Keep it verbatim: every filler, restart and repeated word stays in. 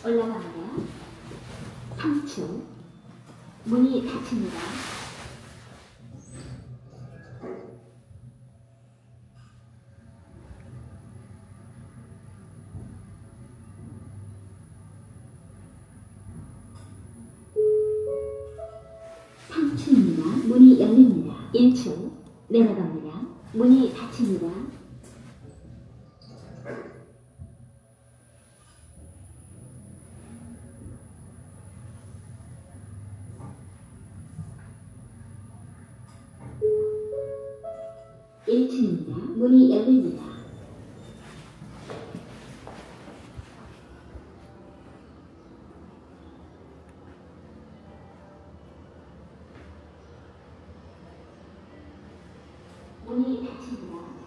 올라갑니다. 삼 층 문이 닫힙니다. 삼 층입니다. 문이 열립니다. 일 층 내려갑니다. 문이 닫힙니다. 일 층입니다. 문이 열립니다. 문이 닫힙니다.